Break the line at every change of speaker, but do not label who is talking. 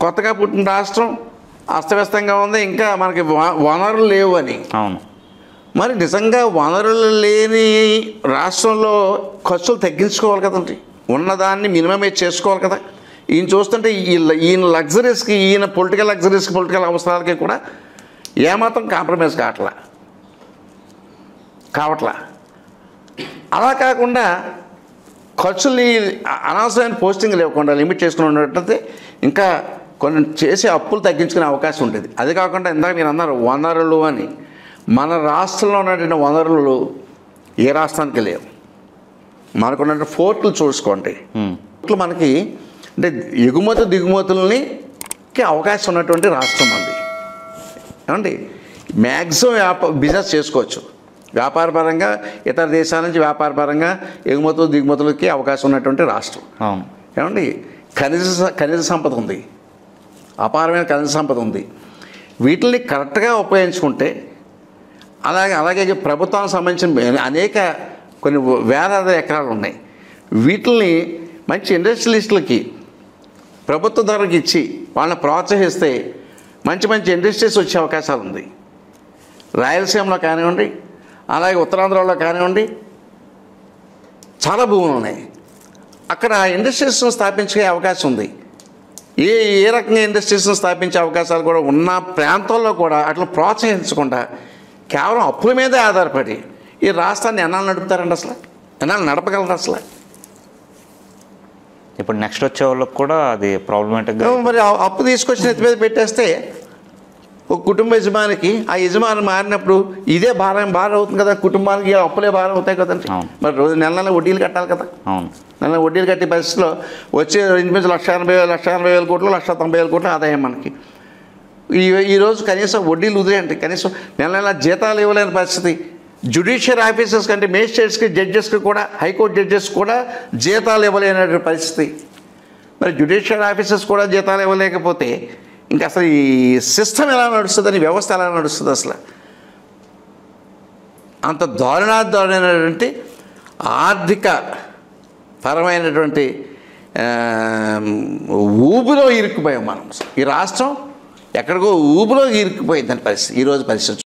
కొత్తగా పుట్టిన రాష్ట్రం అస్తవ్యస్తంగా ఉంది, ఇంకా మనకి వనరులు లేవు అని.
అవును.
మరి నిజంగా వనరులు లేని రాష్ట్రంలో ఖర్చులు తగ్గించుకోవాలి కదండి, ఉన్నదాన్ని మినిమమే చేసుకోవాలి కదా. ఈయన చూస్తుంటే ఈయన లగ్జరీస్కి, ఈయన పొలిటికల్ లగ్జరీస్కి, పొలిటికల్ అవసరాలకి కూడా ఏమాత్రం కాంప్రమైజ్ కావట్లా. అలా కాకుండా ఖర్చుల్ని అనవసరమైన పోస్టింగ్ లేకుండా లిమిట్ చేసుకుని ఉన్నట్టయితే ఇంకా కొన్ని చేసే అప్పులు తగ్గించుకునే అవకాశం ఉంటుంది. అది కాకుండా ఇందాక మీరు అన్నారు వనరులు అని. మన రాష్ట్రంలో ఉన్నటువంటి వనరులు ఏ రాష్ట్రానికి లేవు. మనకున్న పోర్టులు చూసుకోండి, పోర్టులు మనకి అంటే ఎగుమతి దిగుమతులకి అవకాశం ఉన్నటువంటి రాష్ట్రం అండి. ఏమండి, మ్యాక్సిమం బిజినెస్ చేసుకోవచ్చు వ్యాపారపరంగా, ఇతర దేశాల నుంచి వ్యాపారపరంగా ఎగుమతులు దిగుమతులకి అవకాశం ఉన్నటువంటి రాష్ట్రం. ఏమండి, ఖనిజ సంపద ఉంది, అపారమైన ఖనిజ సంపద ఉంది. వీటిని కరెక్ట్గా ఉపయోగించుకుంటే అలాగే ప్రభుత్వానికి సంబంధించిన అనేక కొన్ని వేలాది ఎకరాలు ఉన్నాయి. వీటిని మంచి ఇండస్ట్రియలిస్టులకి ప్రభుత్వ ధరకు ఇచ్చి వాళ్ళని ప్రోత్సహిస్తే మంచి మంచి ఇండస్ట్రీస్ వచ్చే అవకాశాలు ఉంది. రాయలసీమలో కానివ్వండి, అలాగే ఉత్తరాంధ్రలో కానివ్వండి, చాలా భూములు ఉన్నాయి. అక్కడ ఇండస్ట్రీస్ను స్థాపించే అవకాశం ఉంది. ఏ రకంగా ఇండస్ట్రీస్ను స్థాపించే అవకాశాలు కూడా ఉన్న ప్రాంతాల్లో కూడా అట్లా ప్రోత్సహించకుండా కేవలం అప్పుల మీదే ఆధారపడి ఈ రాష్ట్రాన్ని ఎన్నాళ్ళు నడుపుతారండి? అసలు ఎన్నాళ్ళు నడపగలరు? అసలు
ఇప్పుడు నెక్స్ట్ వచ్చే వాళ్ళకి కూడా అది ప్రాబ్లమేటిక్గా.
మరి అప్పు తీసుకొచ్చి నెత్తి మీద పెట్టేస్తే ఒక కుటుంబ యజమానికి, ఆ యజమాని మారినప్పుడు ఇదే భారం అవుతుంది కదా, కుటుంబానికి అప్పులే భారం అవుతాయి కదండి. మరి రోజు నెల వడ్డీలు కట్టాలి కదా. నెల వడ్డీలు కట్టే పరిస్థితిలో వచ్చే ఇంచుమించు 1,80,000 కోట్లు 1,90,000 కోట్లు ఆదాయం మనకి. ఈరోజు కనీసం వడ్డీలు వదిలేయండి, కనీసం నెల జీతాలు ఇవ్వలేని పరిస్థితి. జ్యుడిషియల్ ఆఫీసర్స్ కంటే మేజిస్ట్రేట్స్కి, జడ్జెస్కి కూడా, హైకోర్టు జడ్జెస్ కూడా జీతాలు ఇవ్వలేని పరిస్థితి. మరి జ్యుడిషియల్ ఆఫీసర్స్ కూడా జీతాలు ఇవ్వలేకపోతే ఇంకా అసలు ఈ సిస్టమ్ ఎలా నడుస్తుందని, వ్యవస్థ ఎలా నడుస్తుంది? అసలు అంత దారుణమైనటువంటి ఆర్థిక పరమైనటువంటి ఊబిలో ఇరుక్కుపోయాం మనం. ఈ రాష్ట్రం ఎక్కడికో ఊబిలో ఇరుక్కుపోయిందని పరిస్థితి ఈరోజు పరిస్థితి.